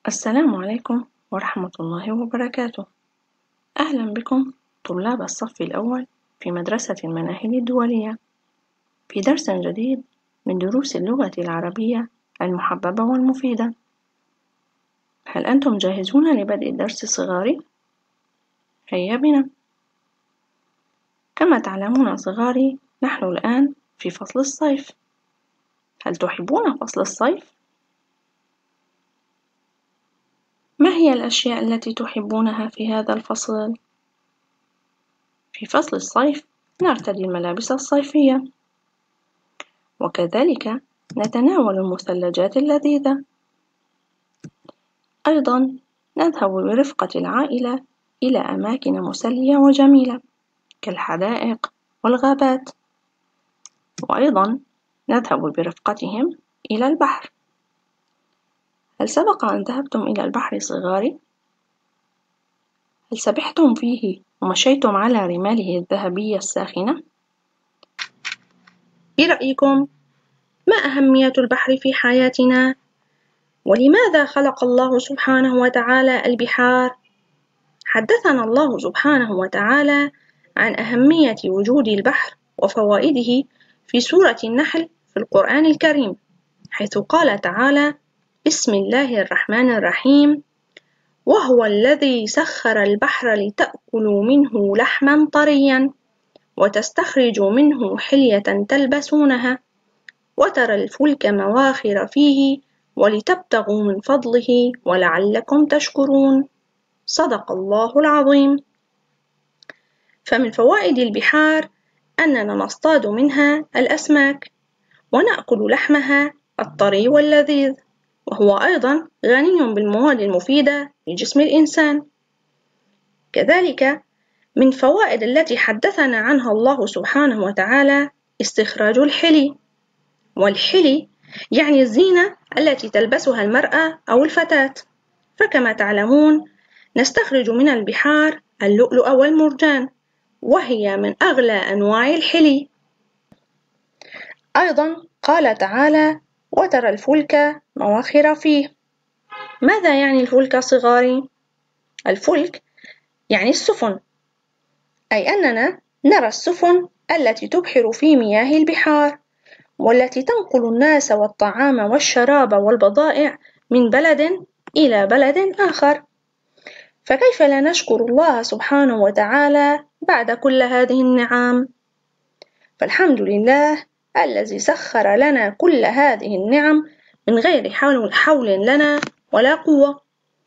السلام عليكم ورحمة الله وبركاته. أهلا بكم طلاب الصف الأول في مدرسة المناهل الدولية في درس جديد من دروس اللغة العربية المحببة والمفيدة. هل أنتم جاهزون لبدء الدرس الصغاري؟ هيا بنا. كما تعلمون صغاري، نحن الآن في فصل الصيف. هل تحبون فصل الصيف؟ ما هي الأشياء التي تحبونها في هذا الفصل؟ في فصل الصيف نرتدي الملابس الصيفية، وكذلك نتناول المثلجات اللذيذة. أيضا نذهب برفقة العائلة إلى أماكن مسلية وجميلة كالحدائق والغابات، وأيضا نذهب برفقتهم إلى البحر. هل سبق أن ذهبتم إلى البحر صغاري؟ هل سبحتم فيه ومشيتم على رماله الذهبية الساخنة؟ برأيكم، ما أهمية البحر في حياتنا؟ ولماذا خلق الله سبحانه وتعالى البحار؟ حدثنا الله سبحانه وتعالى عن أهمية وجود البحر وفوائده في سورة النحل في القرآن الكريم، حيث قال تعالى: بسم الله الرحمن الرحيم: وهو الذي سخر البحر لتأكلوا منه لحما طريا وتستخرجوا منه حلية تلبسونها وترى الفلك مواخر فيه ولتبتغوا من فضله ولعلكم تشكرون. صدق الله العظيم. فمن فوائد البحار أننا نصطاد منها الأسماك ونأكل لحمها الطري واللذيذ، وهو أيضا غني بالمواد المفيدة لجسم الإنسان. كذلك من فوائد التي حدثنا عنها الله سبحانه وتعالى استخراج الحلي، والحلي يعني الزينة التي تلبسها المرأة أو الفتاة، فكما تعلمون نستخرج من البحار اللؤلؤ والمرجان، وهي من أغلى أنواع الحلي. أيضا قال تعالى: وترى الفلك مواخر فيه. ماذا يعني الفلك صغاري؟ الفلك يعني السفن، أي أننا نرى السفن التي تبحر في مياه البحار، والتي تنقل الناس والطعام والشراب والبضائع من بلد إلى بلد آخر. فكيف لا نشكر الله سبحانه وتعالى بعد كل هذه النعم؟ فالحمد لله الذي سخر لنا كل هذه النعم من غير حول لنا ولا قوة.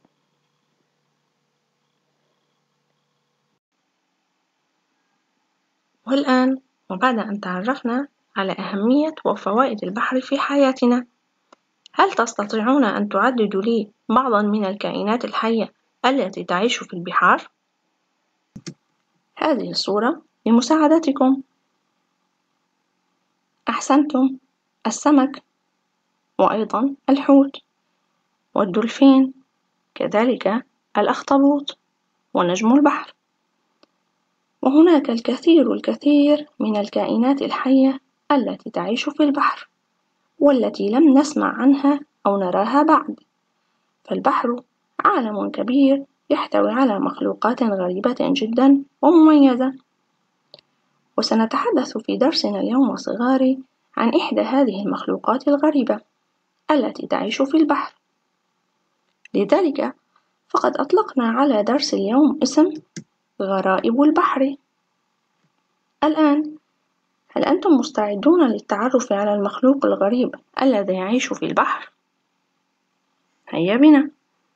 والآن، وبعد أن تعرفنا على أهمية وفوائد البحر في حياتنا، هل تستطيعون أن تعددوا لي بعضا من الكائنات الحية التي تعيش في البحار؟ هذه الصورة لمساعدتكم. أحسنتم، السمك، وأيضا الحوت، والدولفين، كذلك الأخطبوط، ونجم البحر. وهناك الكثير من الكائنات الحية التي تعيش في البحر والتي لم نسمع عنها أو نراها بعد. فالبحر عالم كبير يحتوي على مخلوقات غريبة جدا ومميزة، وسنتحدث في درسنا اليوم صغاري عن إحدى هذه المخلوقات الغريبة التي تعيش في البحر. لذلك فقد أطلقنا على درس اليوم اسم غرائب البحر. الآن، هل أنتم مستعدون للتعرف على المخلوق الغريب الذي يعيش في البحر؟ هيا بنا.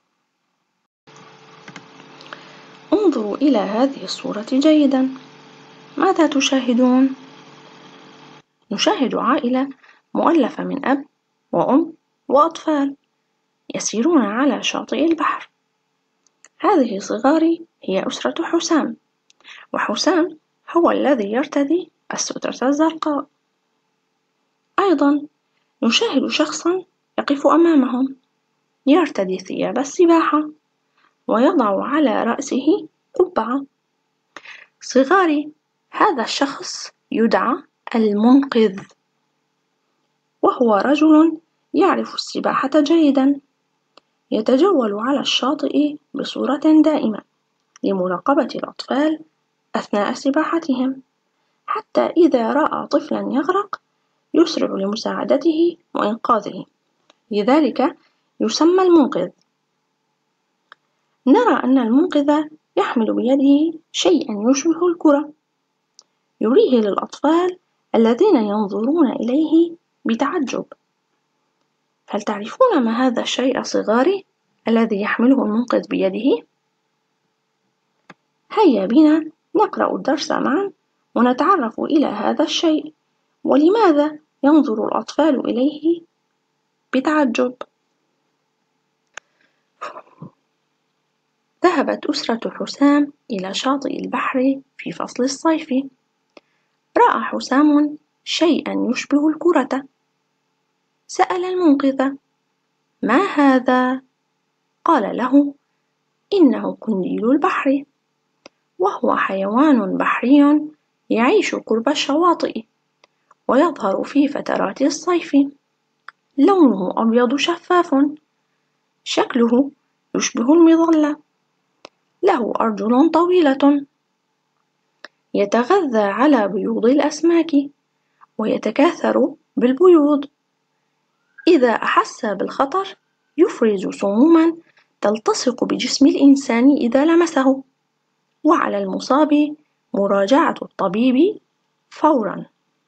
انظروا إلى هذه الصورة جيدا. ماذا تشاهدون؟ نشاهد عائلة مؤلفة من أب وأم وأطفال يسيرون على شاطئ البحر. هذه صغاري هي أسرة حسام، وحسام هو الذي يرتدي السترة الزرقاء. أيضا نشاهد شخصا يقف أمامهم يرتدي ثياب السباحة ويضع على رأسه قبعة. صغاري، هذا الشخص يدعى المنقذ، وهو رجل يعرف السباحة جيدا، يتجول على الشاطئ بصورة دائمة لمراقبة الأطفال أثناء سباحتهم، حتى إذا رأى طفلا يغرق يسرع لمساعدته وإنقاذه، لذلك يسمى المنقذ. نرى أن المنقذ يحمل بيده شيئا يشبه الكرة، يريه للأطفال الذين ينظرون إليه بتعجب. هل تعرفون ما هذا الشيء صغاري الذي يحمله المنقذ بيده؟ هيا بنا نقرأ الدرس معا ونتعرف إلى هذا الشيء ولماذا ينظر الأطفال إليه بتعجب. ذهبت أسرة حسام إلى شاطئ البحر في فصل الصيف. رأى حسام شيئا يشبه الكرة. سأل المنقذ: ما هذا؟ قال له: إنه قنديل البحر، وهو حيوان بحري يعيش قرب الشواطئ ويظهر في فترات الصيف. لونه أبيض شفاف، شكله يشبه المظلة، له أرجل طويلة، يتغذى على بيوض الأسماك ويتكاثر بالبيوض. إذا أحس بالخطر يفرز سموما تلتصق بجسم الإنسان إذا لمسه، وعلى المصاب مراجعة الطبيب فورا.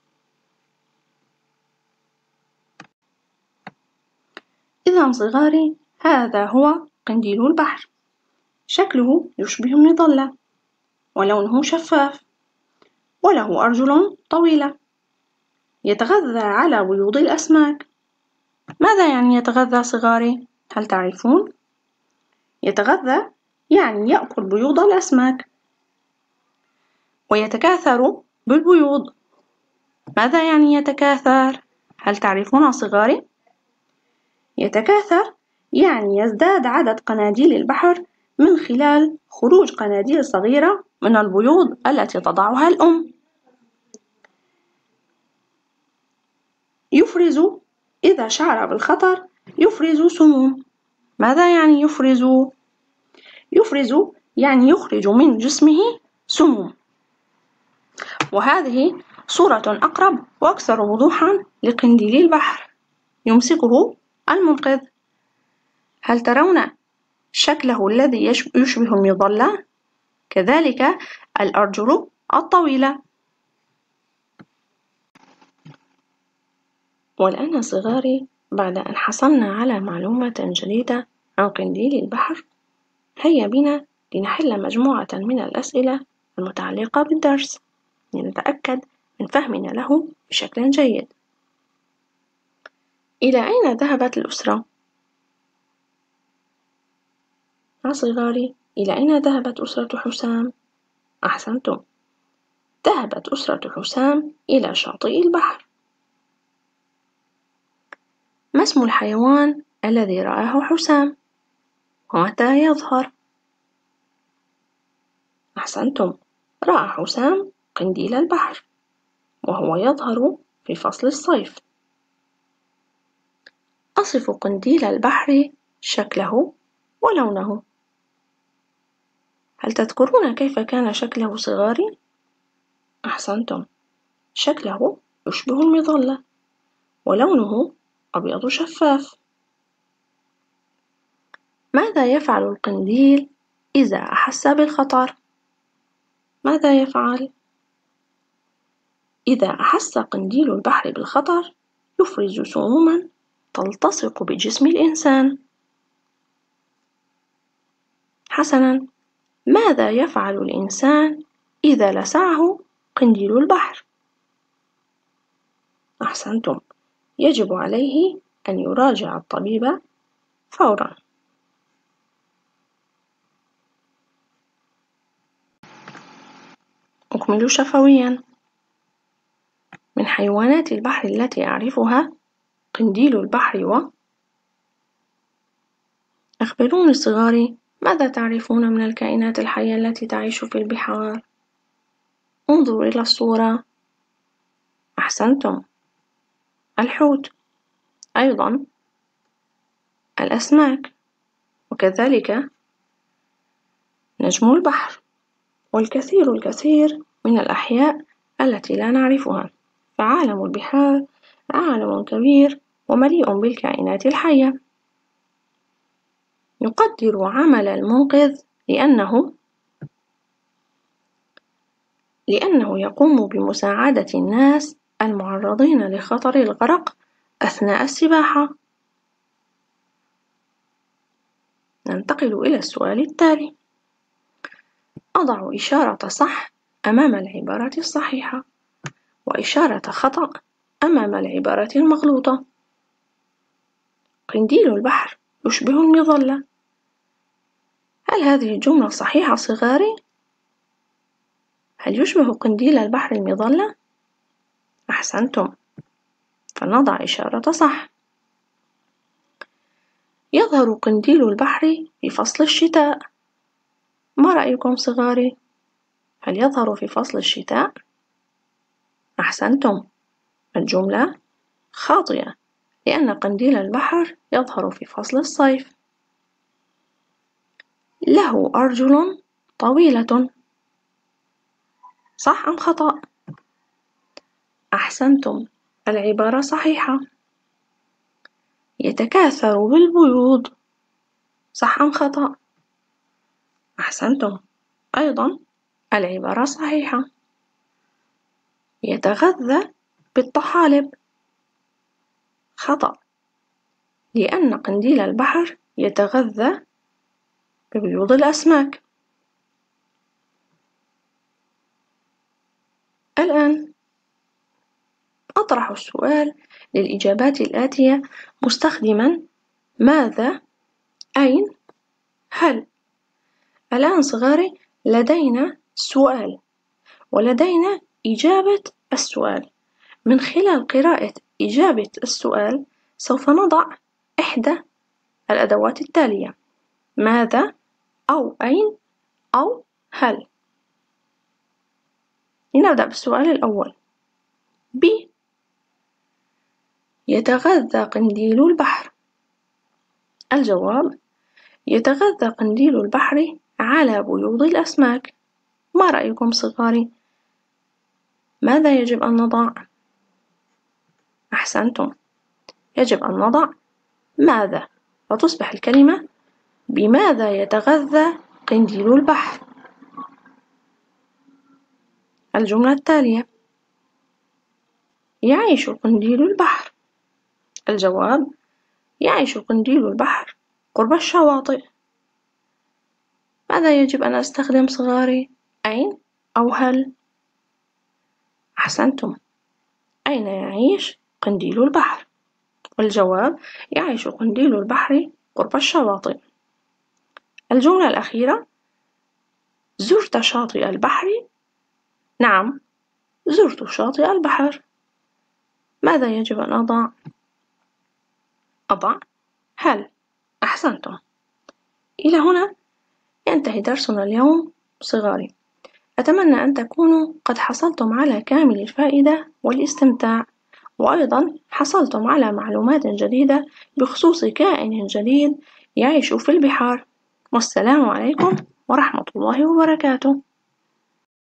إذا صغاري، هذا هو قنديل البحر، شكله يشبه المظلة ولونه شفاف وله أرجل طويلة، يتغذى على بيوض الأسماك. ماذا يعني يتغذى صغاري؟ هل تعرفون؟ يتغذى يعني يأكل بيوض الأسماك. ويتكاثر بالبيوض. ماذا يعني يتكاثر؟ هل تعرفون صغاري؟ يتكاثر يعني يزداد عدد قناديل البحر من خلال خروج قناديل صغيرة من البيوض التي تضعها الأم. يفرز إذا شعر بالخطر يفرز سموم. ماذا يعني يفرز؟ يفرز يعني يخرج من جسمه سموم. وهذه صورة أقرب وأكثر وضوحا لقنديل البحر، يمسكه المنقذ. هل ترون شكله الذي يشبه المظلة؟ كذلك الأرجل الطويلة. والآن صغاري، بعد أن حصلنا على معلومة جديدة عن قنديل البحر، هيا بنا لنحل مجموعة من الأسئلة المتعلقة بالدرس لنتأكد من فهمنا له بشكل جيد. إلى أين ذهبت الأسرة؟ صغاري، إلى أين ذهبت أسرة حسام؟ أحسنتم، ذهبت أسرة حسام إلى شاطئ البحر. ما اسم الحيوان الذي رآه حسام؟ ومتى يظهر؟ أحسنتم، رأى حسام قنديل البحر، وهو يظهر في فصل الصيف. أصف قنديل البحر شكله ولونه. هل تذكرون كيف كان شكله صغاري؟ أحسنتم، شكله يشبه المظلة ولونه أبيض شفاف. ماذا يفعل القنديل إذا أحس بالخطر؟ ماذا يفعل؟ إذا أحس قنديل البحر بالخطر يفرز سموما تلتصق بجسم الإنسان. حسنا، ماذا يفعل الإنسان إذا لسعه قنديل البحر؟ أحسنتم، يجب عليه أن يراجع الطبيب فورا. أكمل شفويا. من حيوانات البحر التي أعرفها قنديل البحر أخبروني صغاري، ماذا تعرفون من الكائنات الحية التي تعيش في البحار؟ انظروا إلى الصورة. أحسنتم، الحوت، أيضا الأسماك، وكذلك نجم البحر، والكثير من الأحياء التي لا نعرفها. فعالم البحار عالم كبير ومليء بالكائنات الحية. يقدر عمل المنقذ لأنه يقوم بمساعدة الناس المعرضين لخطر الغرق أثناء السباحة. ننتقل إلى السؤال التالي: أضع إشارة صح أمام العبارة الصحيحة وإشارة خطأ أمام العبارة المغلوطة. قنديل البحر يشبه المظلة. هل هذه الجملة صحيحة صغاري؟ هل يشبه قنديل البحر المظلة؟ أحسنتم، فنضع إشارة صح. يظهر قنديل البحر في فصل الشتاء. ما رأيكم صغاري؟ هل يظهر في فصل الشتاء؟ أحسنتم، الجملة خاطئة، لأن قنديل البحر يظهر في فصل الصيف. له أرجل طويلة. صح أم خطأ؟ أحسنتم، العبارة صحيحة. يتكاثر بالبيوض. صح أم خطأ؟ أحسنتم، أيضا العبارة صحيحة. يتغذى بالطحالب. خطأ، لأن قنديل البحر يتغذى ببيوض الأسماك. الآن أطرح السؤال للإجابات الآتية مستخدما ماذا، أين، هل. الآن صغاري لدينا سؤال ولدينا إجابة السؤال. من خلال قراءة إجابة السؤال سوف نضع إحدى الأدوات التالية: ماذا أو أين أو هل. لنبدأ بالسؤال الأول. ب. يتغذى قنديل البحر. الجواب: يتغذى قنديل البحر على بيوض الأسماك. ما رأيكم صغاري؟ ماذا يجب أن نضع؟ أحسنتم، يجب أن نضع ماذا، وتصبح الكلمة: بماذا يتغذى قنديل البحر. الجملة التالية: يعيش قنديل البحر. الجواب: يعيش قنديل البحر قرب الشواطئ. ماذا يجب أن أستخدم صغاري؟ أين أو هل؟ أحسنتم، أين يعيش قنديل البحر؟ والجواب: يعيش قنديل البحر قرب الشواطئ. الجملة الأخيرة: زرت شاطئ البحر. نعم، زرت شاطئ البحر. ماذا يجب أن أضع؟ أضع هل. أحسنتم. إلى هنا ينتهي درسنا اليوم صغاري. أتمنى أن تكونوا قد حصلتم على كامل الفائدة والاستمتاع، وأيضا حصلتم على معلومات جديدة بخصوص كائن جديد يعيش في البحار. والسلام عليكم ورحمة الله وبركاته.